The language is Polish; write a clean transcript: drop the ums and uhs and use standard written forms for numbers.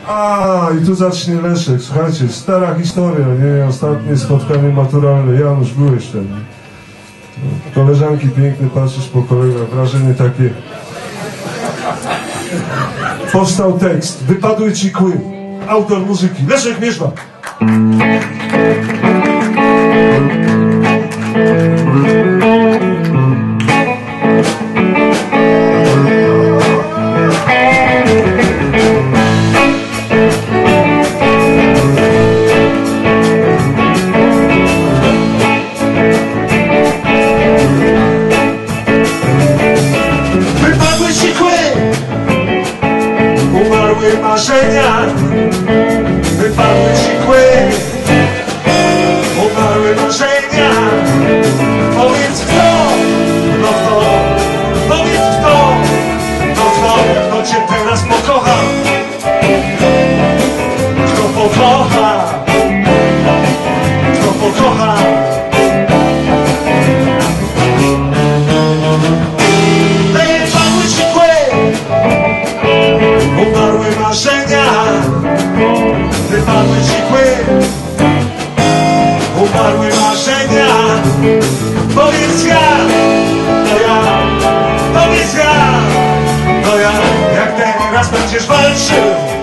A, i tu zacznie Leszek. Słuchajcie, stara historia, nie? Ostatnie spotkanie maturalne. Janusz, byłeś tam. Koleżanki piękne, patrzysz po kolegach, wrażenie takie. Powstał tekst. Wypadły ci kły. Autor muzyki. Leszek Mierzwa. Marzenia, wypadły ci kły, umarły marzenia. Powiedz kto, no kto, powiedz kto, no kto cię teraz pokocha, kto pokocha, kto pokocha. Wypadły ci kły, umarły marzenia, wypadły ci kły, umarły marzenia. Powiedz ja, to ja, powiedz ja, to ja, jak teraz będziesz walczył.